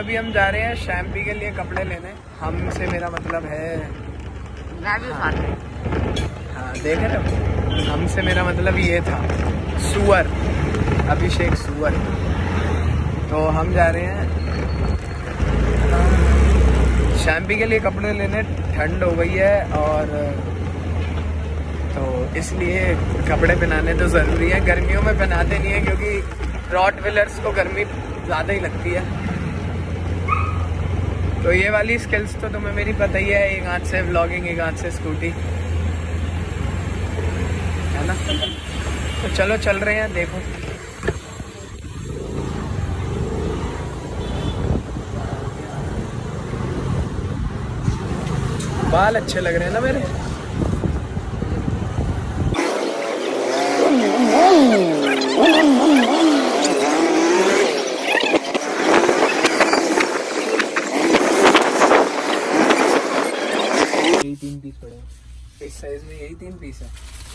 अभी हम जा रहे हैं शैम्पी के लिए कपड़े लेने। हमसे मेरा मतलब है हाँ देख रहे हो, हमसे मेरा मतलब ये था सुअर, अभिषेक सुअर। तो हम जा रहे हैं शैम्पी के लिए कपड़े लेने। ठंड हो गई है और तो इसलिए कपड़े पहनाने तो ज़रूरी है। गर्मियों में पहनाते नहीं है क्योंकि रॉटविलर्स को गर्मी ज़्यादा ही लगती है। तो ये वाली स्किल्स तो तुम्हें मेरी पता ही है, एक हाथ से व्लॉगिंग, एक हाथ से स्कूटी, है ना। तो चलो चल रहे हैं, देखो बाल अच्छे लग रहे हैं ना मेरे। यही 3 पीस पड़े हैं इस साइज में, यही 3 पीस है।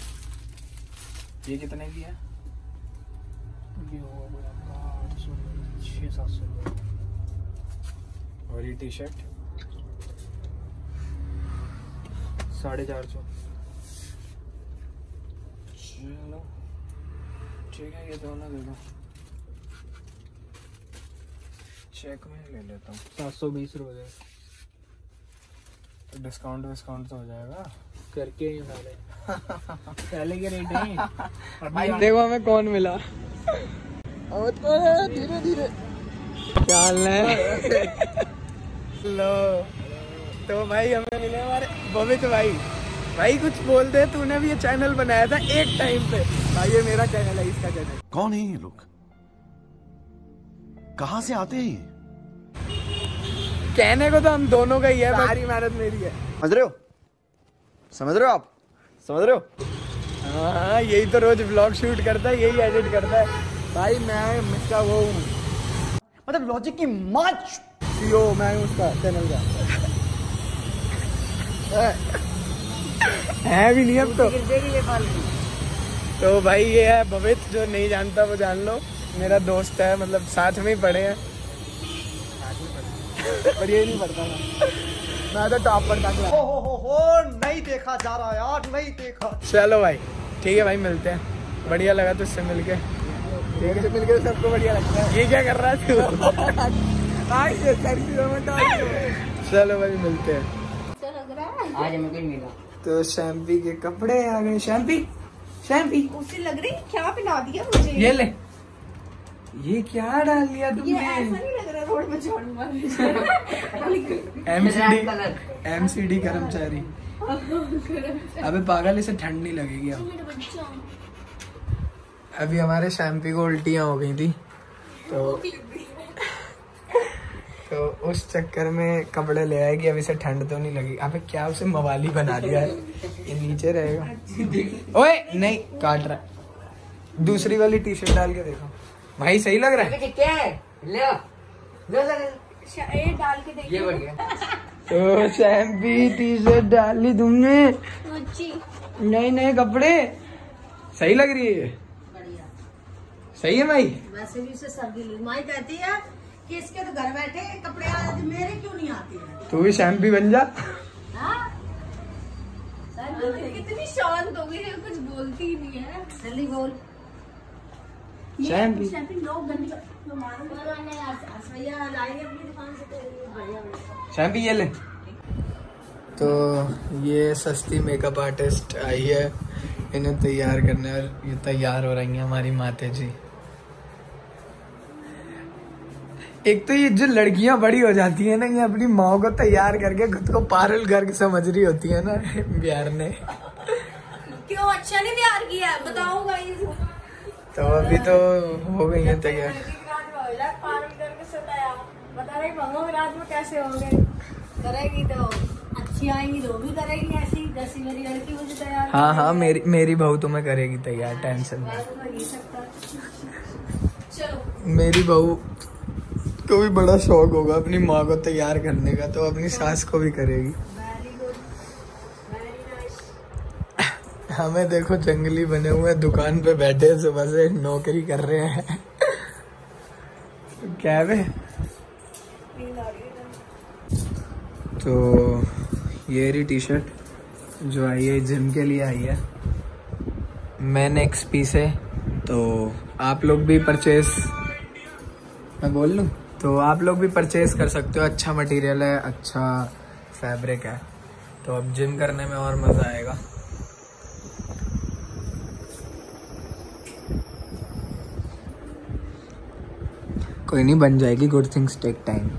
ये कितने की है? ये होगा 600-700। और ये टी शर्ट 450। चलो ठीक है, ये दोनों दे दो, चेक में ले लेता हूँ। 720 रुपये। तो डिस्काउंट तो हो जाएगा करके ही सारे पहले के रेट है। भाई देखो हमें कौन मिला। धीरे धीरे चाल लो। तो भाई हमें मिले हमारे बबित भाई। भाई कुछ बोल दे, तूने भी ये चैनल बनाया था एक टाइम पे। भाई ये मेरा चैनल है, इसका चैनल। कौन है ये लोग, कहाँ से आते हैं? कहने को तो हम दोनों का ही है, सारी मेहनत मेरी है। समझ रहे हो, समझ रहे हो आप, समझ रहे हो? हाँ यही तो रोज व्लॉग शूट करता है, यही एडिट करता है। भाई मैं इसका वो हूँ, मतलब लॉजिक की माच सीईओ मैं हूँ उसका चैनल का। है भी नहीं अब तो भाई ये है भवित, जो नहीं जानता वो जान लो, मेरा दोस्त है, मतलब साथ में ही पढ़े हैं। पर ये नहीं पढ़ता था, मैं तो टॉप पढ़ता था। हो नहीं देखा जा रहा यार, नहीं देखा। चलो भाई ठीक है भाई, मिलते हैं। बढ़िया लगा तुझसे मिलके, ठीक है मिलके सबको बढ़िया लगता है। ये क्या कर रहा है तू? चलो भाई मिलते हैं। आज हमें कोई मिला तो शैम्पी के कपड़े आ गए। शैम्पी उसे लग रही क्या पिला दिया मुझे। ये ले, ये क्या डाल लिया तुमने? ये ऐसा नहीं लग रहा रोड में झाड़ू मारने। एमसीडी कर्मचारी। अबे पागल, इसे ठंड नहीं लगेगी अब। अभी हमारे शैम्पी को उल्टियाँ हो गई थी तो उस चक्कर में कपड़े ले आएगी। अब इसे ठंड तो नहीं लगी। अबे क्या उसे मवाली बना दिया है, ये नीचे रहेगा। ओए नहीं काट रहा है। दूसरी वाली टी शर्ट डाल के देखो भाई, सही लग रहा है? क्या है? ले डाल के देखिए। ये बढ़िया। तो शैम्पी टी शर्ट डाली तुमने? नहीं कपड़े सही लग रही है। सही है माई? वैसे भी उसे सर्दी लगी। माई कहती है कि इसके तो घर बैठे कपड़े आते, मेरे क्यों नहीं आते हैं? तू भी शैम्पी बन जा। कितनी शांत हो गई है, कुछ बोलती ही नहीं है। जल्दी बोल। शैम्पी शैम्पी ये ले। तो ये सस्ती मेकअप आर्टिस्ट आई है इन्हें तैयार करने, और ये तैयार हो रही हैं हमारी माते जी। एक तो ये जो लड़कियां बड़ी हो जाती है ना, ये अपनी माँ को तैयार करके खुद को पारुल गर्ग समझ रही होती है ना बिहार ने। क्यों अच्छा नहीं तैयार किया बताओ गाइस। तो अभी तो हो गई है तैयार। बता रही रात में कैसे होंगे, करेगी तो अच्छी आएंगी तो भी करेगी ऐसी, जैसी मेरी लड़की मुझे तैयार। हाँ मेरी बहू तुम्हें करेगी तैयार, टेंशन नहीं। चलो मेरी बहू को भी बड़ा शौक होगा अपनी माँ को तैयार करने का, तो अपनी सास को भी करेगी। हमें देखो जंगली बने हुए, दुकान पे बैठे सुबह से नौकरी कर रहे हैं। क्या है नींद आ रही है। तो ये रही टी शर्ट जो आई है जिम के लिए आई है मैन एक्सपी से। तो आप लोग भी परचेज, मैं बोल लूँ, तो आप लोग भी परचेज कर सकते हो। अच्छा मटेरियल है, अच्छा फैब्रिक है, तो अब जिम करने में और मज़ा आएगा। कोई नहीं, बन जाएगी, गुड थिंग्स टेक टाइम।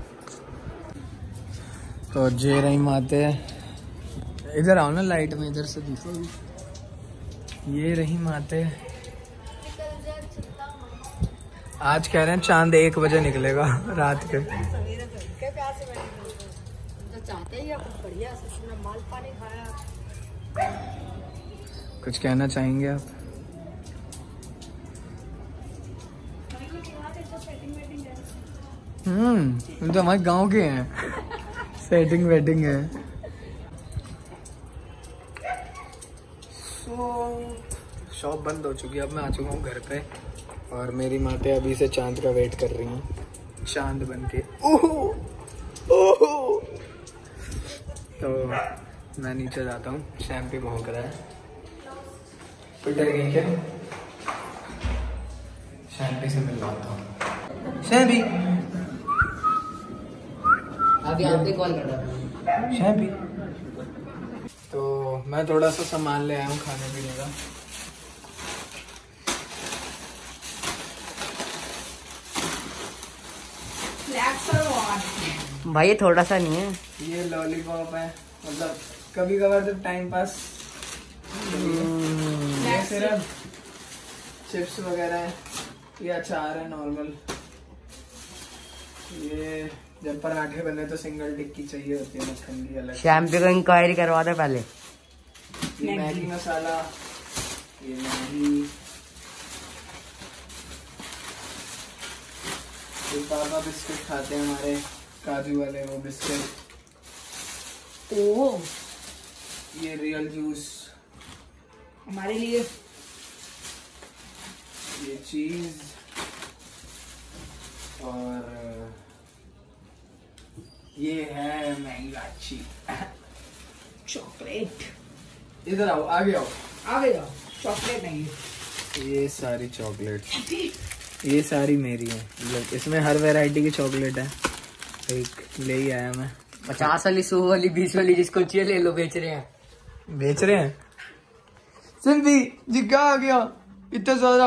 तो जे रही माते, इधर आओ ना, लाइट में इधर से दिखो। ये रही माते, आज कह रहे हैं चांद 1 बजे निकलेगा रात के। कुछ कहना चाहेंगे आप? ये तो हमारे गांव के हैं। सेटिंग वेटिंग है। शॉप बंद हो चुकी है, अब मैं आ चुका हूँ घर पे और मेरी माते अभी से चांद का वेट कर रही हैं, चांद बन के। ओहो ओहो। तो मैं नीचे जाता हूँ, शैम्पी भौंक रहा है। पिटर गई क्या? शैम्पी से मिलवाता हूँ। शैम्पी अभी आपने कॉल कर रहा था। शैम्पी। तो मैं थोड़ा सा सामान ले आया हूँ खाने पीने का। भाई ये थोड़ा सा नहीं है, ये लॉलीपॉप है, मतलब कभी कभार तो टाइम पास। ये सिर्फ चिप्स वगैरह है, ये अचार है नॉर्मल। ये जब पराठे बने तो सिंगल टिक्की चाहिए होती है, मक्खन की अलग। शैम्पू को इंक्वायरी करवा दे पहले। ये मैगी मसाला, ये मैगी, ये पापा बिस्किट खाते हैं हमारे, काजू वाले वो बिस्किट। ओह, ये रियल जूस हमारे लिए। ये चीज और ये है मैगी लाची। चॉकलेट। इधर आओ, आगे आओ, आगे जाओ। चॉकलेट नहीं, ये सारी चॉकलेट, ये सारी मेरी है। मतलब इसमें हर वैरायटी की चॉकलेट है। एक ले ही आया मैं। 50 वाली, 100 वाली, 20 वाली, जिसको चाहिए ले लो। बेच रहे हैं, बेच रहे हैं। सिंधी जी क्या आ गया इतना ज्यादा?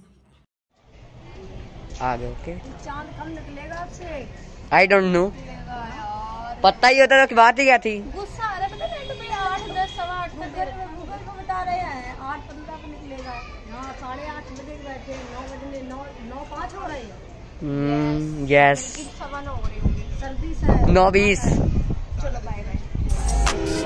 आ गए। ओके, चांद कब निकलेगा आपसे? आई डोंट नो, यार पता ही होता तो बात ही क्या थी। गुस्सा आ रहा है, पता है 8, 10, सवा 8 गूगल को बता रहे हैं 8:15 पे निकलेगा। यहाँ 8:30 बजे बैठे, 9 बजे 9:05 हो रहे हैं। यस, 9:15 हो रही होगी, सर्दी से 9:20। चलो बाय बाय।